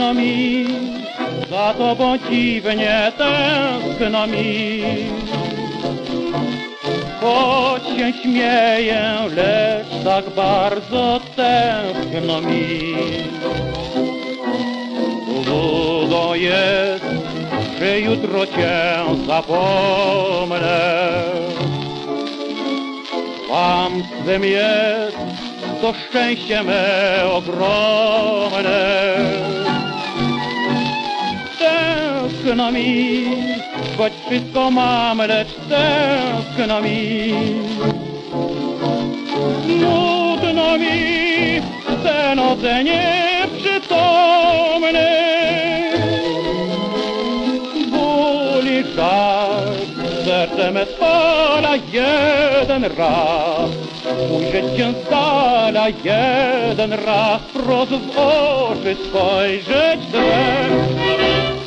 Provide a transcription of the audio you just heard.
tęskno mi, za tobą dziwnie tęskno mi. Choć się śmieję, lecz tak bardzo tęskno mi. Długo jest, że jutro cię zapomnę. Kłamstwem jest to szczęście me ogromne. Tęskno mi, choć wszystko mam, lecz tęskno mi. Nudno mi, te noce nieprzytomne. Ból i żal, serce me spala jeden raz. Ujrzeć cię z dala jeden raz, wprost w oczy spojrzeć Twe.